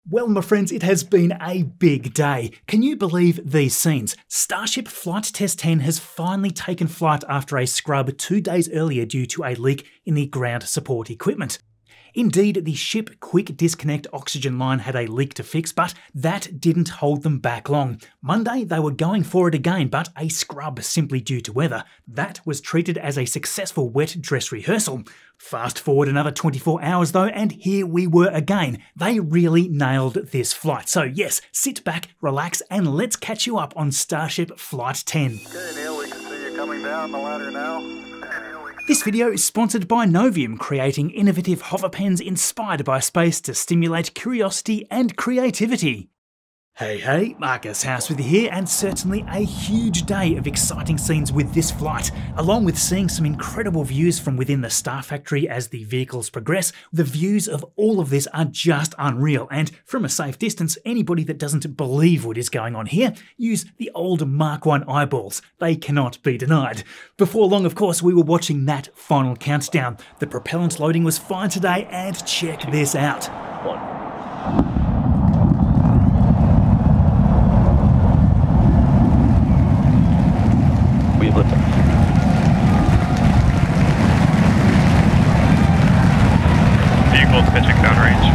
Well, my friends, it has been a big day. Can you believe these scenes? Starship Flight Test 10 has finally taken flight after a scrub 2 days earlier due to a leak in the ground support equipment. Indeed, the ship quick disconnect oxygen line had a leak to fix, but that didn't hold them back long. Monday, they were going for it again, but a scrub simply due to weather. That was treated as a successful wet dress rehearsal. Fast forward another 24 hours though, and here we were again. They really nailed this flight. So yes, sit back, relax, and let's catch you up on Starship Flight 10. Okay, Neil, we can see you coming down the ladder now. This video is sponsored by Novium, creating innovative hover pens inspired by space to stimulate curiosity and creativity. Hey, Marcus House with you here, and certainly a huge day of exciting scenes with this flight. Along with seeing some incredible views from within the Star Factory as the vehicles progress, the views of all of this are just unreal, and from a safe distance, anybody that doesn't believe what is going on here, use the old Mark I eyeballs. They cannot be denied. Before long, of course, we were watching that final countdown. The propellant loading was fine today, and check this out. We've lifted. Vehicle pitching downrange.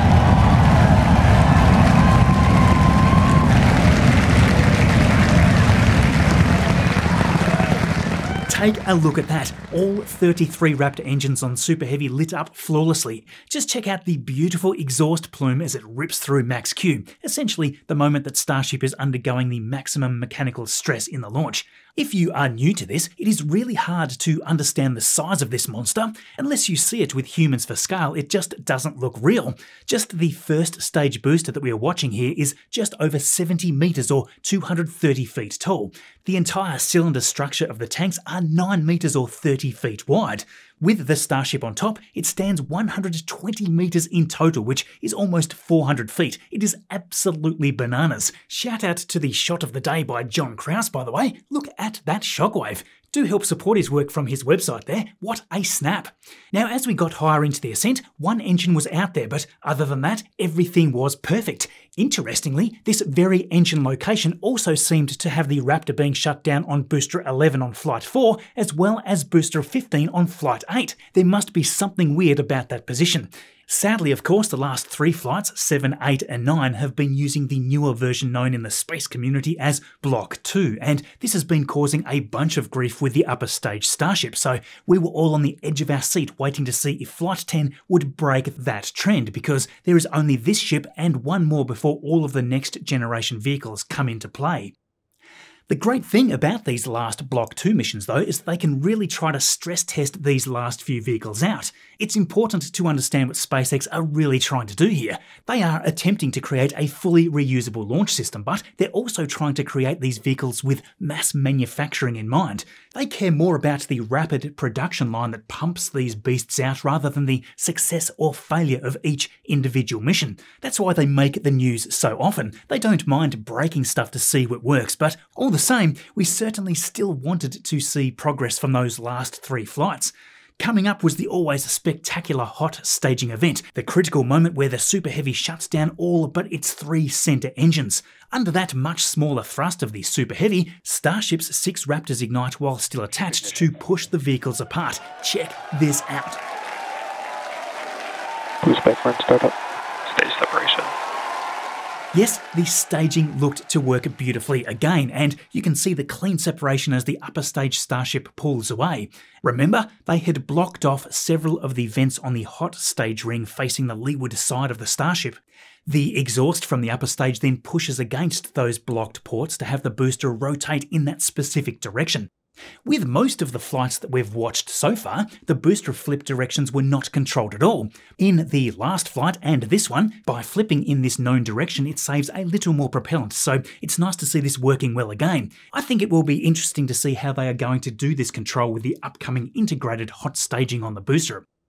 Take a look at that. All 33 Raptor engines on Super Heavy lit up flawlessly. Just check out the beautiful exhaust plume as it rips through max Q, essentially the moment that Starship is undergoing the maximum mechanical stress in the launch. If you are new to this, it is really hard to understand the size of this monster. Unless you see it with humans for scale, it just doesn't look real. Just the first stage booster that we are watching here is just over 70 meters or 230 feet tall. The entire cylinder structure of the tanks are 9 meters or 30 feet wide. With the Starship on top, it stands 120 meters in total, which is almost 400 feet. It is absolutely bananas. Shout out to the shot of the day by John Kraus, by the way. Look at that shockwave. Do help support his work from his website there. What a snap. Now, as we got higher into the ascent, one engine was out there, but other than that, everything was perfect. Interestingly, this very engine location also seemed to have the Raptor being shut down on Booster 11 on Flight 4, as well as Booster 15 on Flight 8. There must be something weird about that position. Sadly, of course, the last 3 flights, 7, 8 and 9, have been using the newer version known in the space community as Block 2, and this has been causing a bunch of grief with the upper stage Starship, so we were all on the edge of our seat waiting to see if Flight 10 would break that trend, because there is only this ship and one more before all of the next generation vehicles come into play. The great thing about these last Block 2 missions though is they can really try to stress test these last few vehicles out. It's important to understand what SpaceX are really trying to do here. They are attempting to create a fully reusable launch system, but they're also trying to create these vehicles with mass manufacturing in mind. They care more about the rapid production line that pumps these beasts out rather than the success or failure of each individual mission. That's why they make the news so often. They don't mind breaking stuff to see what works, but all the same, we certainly still wanted to see progress from those last 3 flights. Coming up was the always spectacular hot staging event, the critical moment where the Super Heavy shuts down all but its 3 center engines. Under that much smaller thrust of the Super Heavy, Starship's 6 Raptors ignite while still attached to push the vehicles apart. Check this out. Who's back for startup? Stage separation. Yes, the staging looked to work beautifully again, and you can see the clean separation as the upper stage Starship pulls away. Remember, they had blocked off several of the vents on the hot stage ring facing the leeward side of the Starship. The exhaust from the upper stage then pushes against those blocked ports to have the booster rotate in that specific direction. With most of the flights that we've watched so far, the booster flip directions were not controlled at all. In the last flight and this one, by flipping in this known direction, it saves a little more propellant, so it's nice to see this working well again. I think it will be interesting to see how they are going to do this control with the upcoming integrated hot staging on the booster.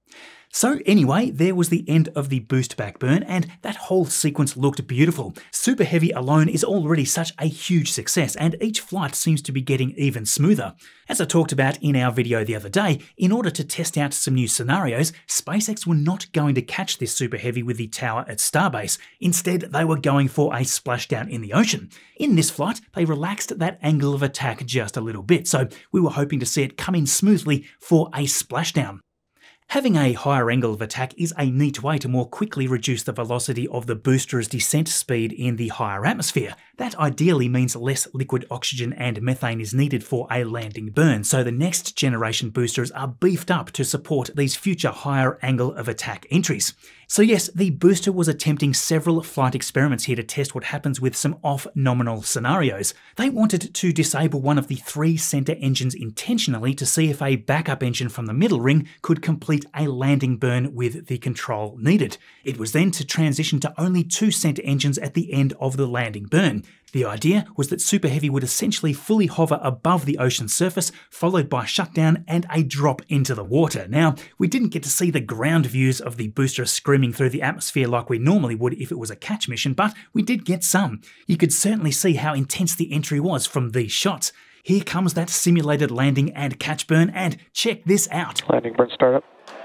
So anyway, there was the end of the boost back burn, and that whole sequence looked beautiful. Super Heavy alone is already such a huge success, and each flight seems to be getting even smoother. As I talked about in our video the other day, in order to test out some new scenarios, SpaceX were not going to catch this Super Heavy with the tower at Starbase. Instead, they were going for a splashdown in the ocean. In this flight, they relaxed that angle of attack just a little bit, so we were hoping to see it come in smoothly for a splashdown. Having a higher angle of attack is a neat way to more quickly reduce the velocity of the booster's descent speed in the higher atmosphere. That ideally means less liquid oxygen and methane is needed for a landing burn, so the next generation boosters are beefed up to support these future higher angle of attack entries. So yes, the booster was attempting several flight experiments here to test what happens with some off-nominal scenarios. They wanted to disable one of the 3 center engines intentionally to see if a backup engine from the middle ring could complete a landing burn with the control needed. It was then to transition to only 2 center engines at the end of the landing burn. The idea was that Super Heavy would essentially fully hover above the ocean surface, followed by shutdown and a drop into the water. Now, we didn't get to see the ground views of the booster screaming through the atmosphere like we normally would if it was a catch mission, but we did get some. You could certainly see how intense the entry was from these shots. Here comes that simulated landing and catch burn, and check this out. Landing burn startup.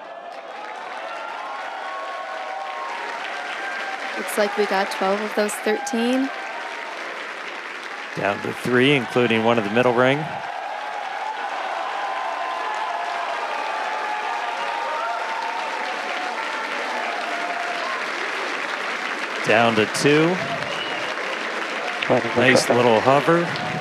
Looks like we got 12 of those 13. Down to 3, including one of the middle ring. Down to 2. Nice little hover.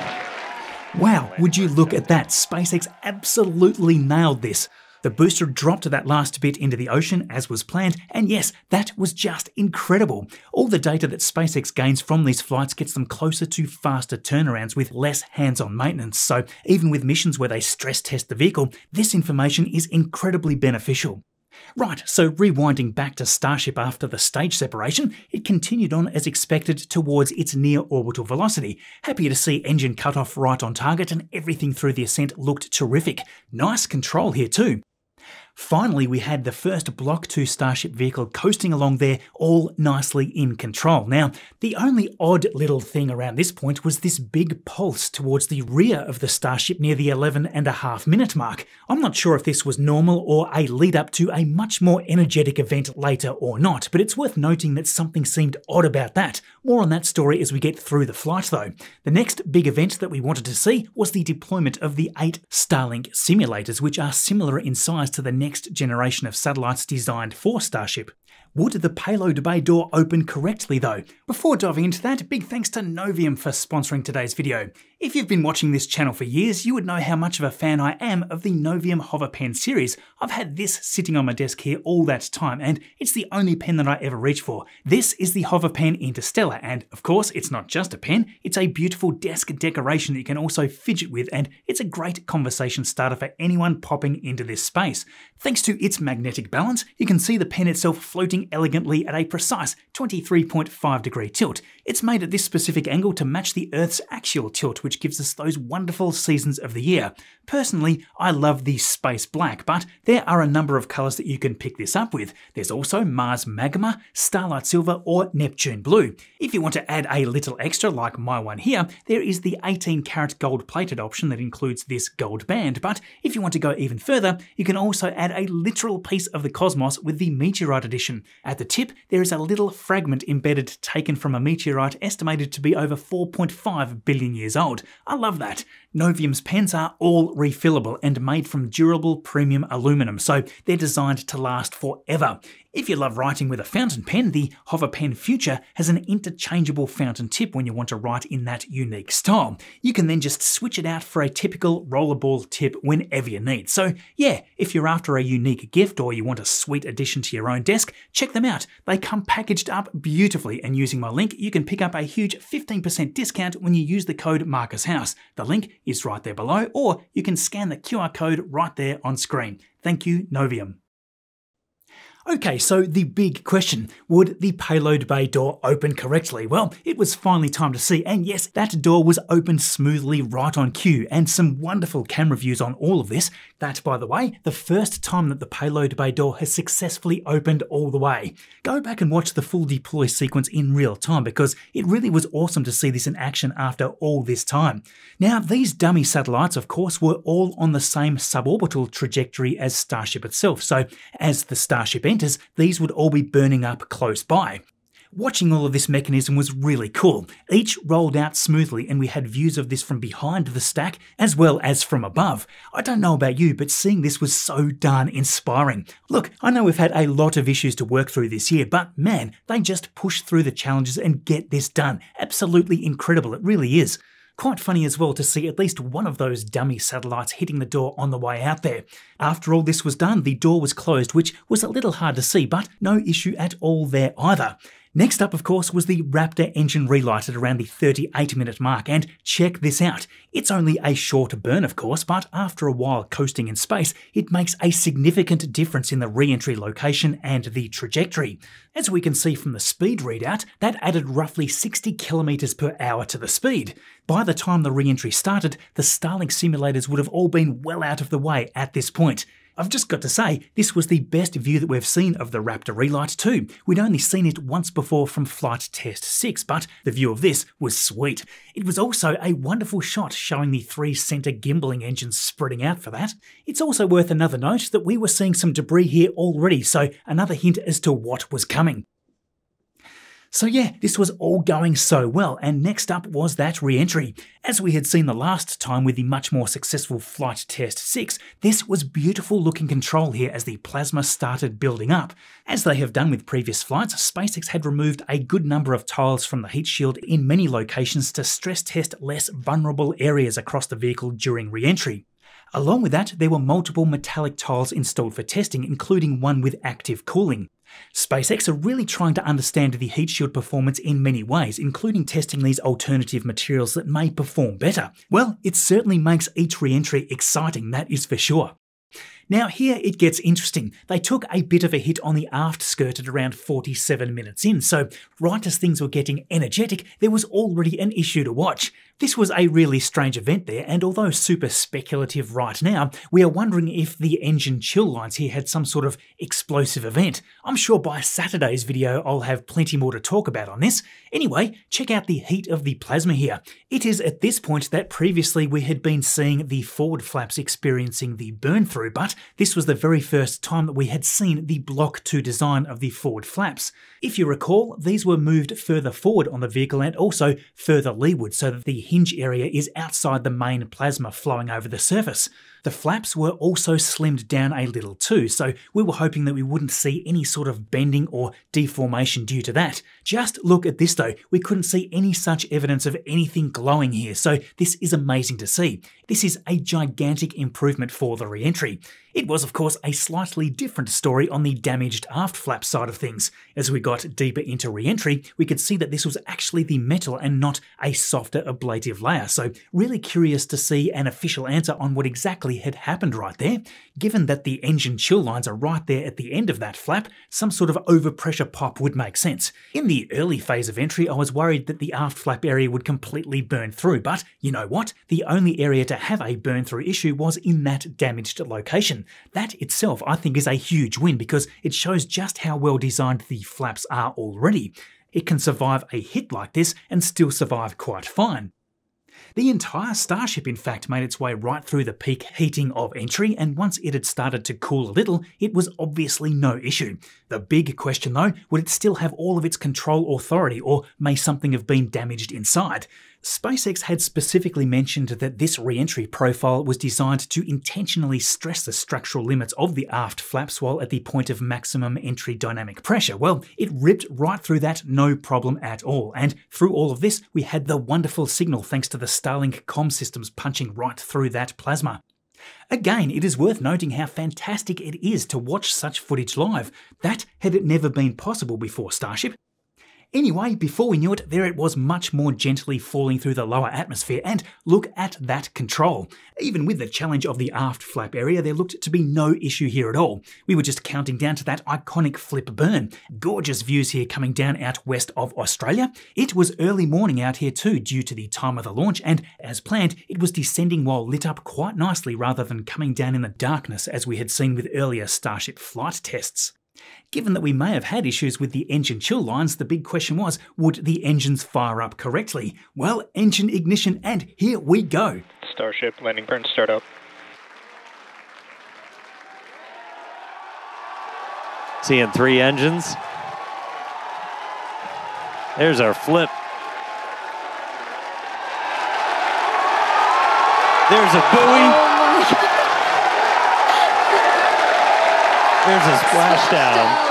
Wow, would you look at that? SpaceX absolutely nailed this. The booster dropped that last bit into the ocean as was planned, and yes, that was just incredible. All the data that SpaceX gains from these flights gets them closer to faster turnarounds with less hands-on maintenance, so even with missions where they stress test the vehicle, this information is incredibly beneficial. Right, so rewinding back to Starship after the stage separation, it continued on as expected towards its near-orbital velocity. Happy to see engine cutoff right on target, and everything through the ascent looked terrific. Nice control here too. Finally, we had the first Block 2 Starship vehicle coasting along there, all nicely in control. Now, the only odd little thing around this point was this big pulse towards the rear of the Starship near the 11.5-minute mark. I'm not sure if this was normal or a lead up to a much more energetic event later or not, but it's worth noting that something seemed odd about that. More on that story as we get through the flight though. The next big event that we wanted to see was the deployment of the 8 Starlink simulators, which are similar in size to the next generation of satellites designed for Starship. Would the payload bay door open correctly though? Before diving into that, big thanks to Novium for sponsoring today's video. If you've been watching this channel for years, you would know how much of a fan I am of the Novium Hover Pen series. I've had this sitting on my desk here all that time, and it's the only pen that I ever reach for. This is the Hover Pen Interstellar, and of course, it's not just a pen, it's a beautiful desk decoration that you can also fidget with, and it's a great conversation starter for anyone popping into this space. Thanks to its magnetic balance, you can see the pen itself floating elegantly at a precise 23.5-degree tilt. It's made at this specific angle to match the Earth's axial tilt, which gives us those wonderful seasons of the year. Personally, I love the Space Black, but there are a number of colours that you can pick this up with. There's also Mars Magma, Starlight Silver, or Neptune Blue. If you want to add a little extra, like my one here, there is the 18-karat gold-plated option that includes this gold band, but if you want to go even further, you can also add a literal piece of the cosmos with the Meteorite edition. At the tip, there is a little fragment embedded taken from a meteorite estimated to be over 4.5 billion years old. I love that. Novium's pens are all refillable and made from durable premium aluminum, so they're designed to last forever. If you love writing with a fountain pen, the Hover Pen Future has an interchangeable fountain tip when you want to write in that unique style. You can then just switch it out for a typical rollerball tip whenever you need. So yeah, if you're after a unique gift or you want a sweet addition to your own desk, check them out. They come packaged up beautifully, and using my link, you can pick up a huge 15% discount when you use the code MarcusHouse. The link is right there below, or you can scan the QR code right there on screen. Thank you, Novium. Okay, so the big question, would the payload bay door open correctly? Well, it was finally time to see, and yes, that door was opened smoothly right on cue, and some wonderful camera views on all of this. That, by the way, the first time that the payload bay door has successfully opened all the way. Go back and watch the full deploy sequence in real time because it really was awesome to see this in action after all this time. Now, these dummy satellites, of course, were all on the same suborbital trajectory as Starship itself, so as the Starship enters, these would all be burning up close by. Watching all of this mechanism was really cool. Each rolled out smoothly and we had views of this from behind the stack as well as from above. I don't know about you, but seeing this was so darn inspiring. Look, I know we've had a lot of issues to work through this year, but man, they just push through the challenges and get this done. Absolutely incredible, it really is. Quite funny as well to see at least one of those dummy satellites hitting the door on the way out there. After all this was done, the door was closed, which was a little hard to see, but no issue at all there either. Next up, of course, was the Raptor engine relight at around the 38-minute mark, and check this out. It's only a short burn, of course, but after a while coasting in space, it makes a significant difference in the re-entry location and the trajectory. As we can see from the speed readout, that added roughly 60 kilometers per hour to the speed. By the time the re-entry started, the Starlink simulators would have all been well out of the way at this point. I've just got to say, this was the best view that we've seen of the Raptor relight too. We'd only seen it once before from Flight Test 6, but the view of this was sweet. It was also a wonderful shot showing the 3 center gimbaling engines spreading out for that. It's also worth another note that we were seeing some debris here already, so another hint as to what was coming. So yeah, this was all going so well, and next up was that re-entry. As we had seen the last time with the much more successful Flight Test 6, this was beautiful looking control here as the plasma started building up. As they have done with previous flights, SpaceX had removed a good number of tiles from the heat shield in many locations to stress test less vulnerable areas across the vehicle during re-entry. Along with that, there were multiple metallic tiles installed for testing, including one with active cooling. SpaceX are really trying to understand the heat shield performance in many ways, including testing these alternative materials that may perform better. Well, it certainly makes each re-entry exciting, that is for sure. Now here it gets interesting. They took a bit of a hit on the aft skirt at around 47 minutes in, so right as things were getting energetic, there was already an issue to watch. This was a really strange event there, and although super speculative right now, we are wondering if the engine chill lines here had some sort of explosive event. I'm sure by Saturday's video I'll have plenty more to talk about on this. Anyway, check out the heat of the plasma here. It is at this point that previously we had been seeing the forward flaps experiencing the burn through, but this was the very first time that we had seen the Block 2 design of the forward flaps. If you recall, these were moved further forward on the vehicle and also further leeward so that the hinge area is outside the main plasma flowing over the surface. The flaps were also slimmed down a little too, so we were hoping that we wouldn't see any sort of bending or deformation due to that. Just look at this though, we couldn't see any such evidence of anything glowing here, so this is amazing to see. This is a gigantic improvement for the re-entry. It was of course a slightly different story on the damaged aft flap side of things. As we got deeper into re-entry, we could see that this was actually the metal and not a softer ablative layer, so really curious to see an official answer on what exactly had happened right there. Given that the engine chill lines are right there at the end of that flap, some sort of overpressure pop would make sense. In the early phase of entry, I was worried that the aft flap area would completely burn through, but you know what? The only area to have a burn through issue was in that damaged location. That itself I think is a huge win because it shows just how well designed the flaps are already. It can survive a hit like this and still survive quite fine. The entire Starship in fact made its way right through the peak heating of entry, and once it had started to cool a little, it was obviously no issue. The big question though, would it still have all of its control authority, or may something have been damaged inside? SpaceX had specifically mentioned that this re-entry profile was designed to intentionally stress the structural limits of the aft flaps while at the point of maximum entry dynamic pressure. Well, it ripped right through that, no problem at all. And through all of this, we had the wonderful signal thanks to the Starlink comm systems punching right through that plasma. Again, it is worth noting how fantastic it is to watch such footage live. That had never been possible before Starship. Anyway, before we knew it, there it was much more gently falling through the lower atmosphere, and look at that control. Even with the challenge of the aft flap area, there looked to be no issue here at all. We were just counting down to that iconic flip burn. Gorgeous views here coming down out west of Australia. It was early morning out here too due to the time of the launch, and as planned, it was descending while lit up quite nicely rather than coming down in the darkness as we had seen with earlier Starship Flight tests. Given that we may have had issues with the engine chill lines, the big question was, would the engines fire up correctly? Well, engine ignition, and here we go. Starship landing burn startup. Seeing 3 engines. There's our flip. There's a buoy. There's a splashdown.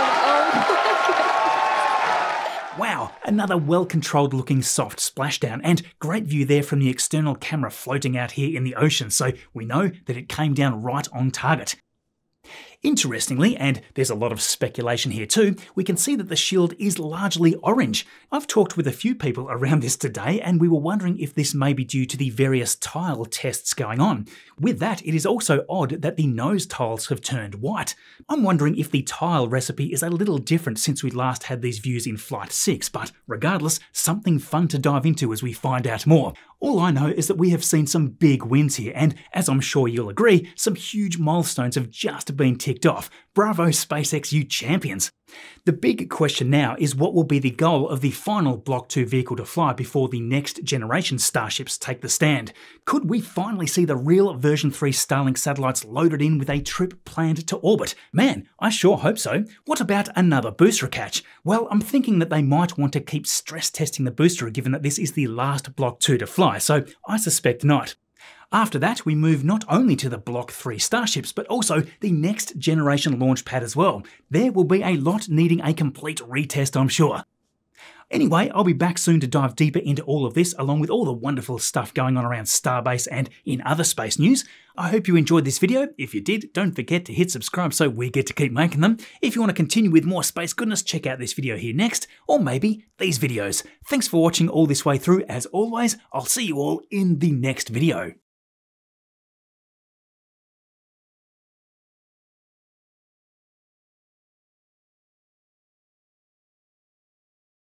Wow, another well-controlled looking soft splashdown, and great view there from the external camera floating out here in the ocean, so we know that it came down right on target. Interestingly, and there's a lot of speculation here too, we can see that the shield is largely orange. I've talked with a few people around this today, and we were wondering if this may be due to the various tile tests going on. With that, it is also odd that the nose tiles have turned white. I'm wondering if the tile recipe is a little different since we last had these views in Flight 6, but regardless, something fun to dive into as we find out more. All I know is that we have seen some big wins here, and as I'm sure you'll agree, some huge milestones have just been ticked off. Bravo SpaceX, you champions! The big question now is what will be the goal of the final Block 2 vehicle to fly before the next generation Starships take the stand. Could we finally see the real version 3 Starlink satellites loaded in with a trip planned to orbit? Man, I sure hope so. What about another booster catch? Well, I'm thinking that they might want to keep stress testing the booster given that this is the last Block 2 to fly, so I suspect not. After that, we move not only to the Block 3 Starships, but also the next generation launch pad as well. There will be a lot needing a complete retest, I'm sure. Anyway, I'll be back soon to dive deeper into all of this, along with all the wonderful stuff going on around Starbase and in other space news. I hope you enjoyed this video. If you did, don't forget to hit subscribe so we get to keep making them. If you want to continue with more space goodness, check out this video here next, or maybe these videos. Thanks for watching all this way through. As always, I'll see you all in the next video.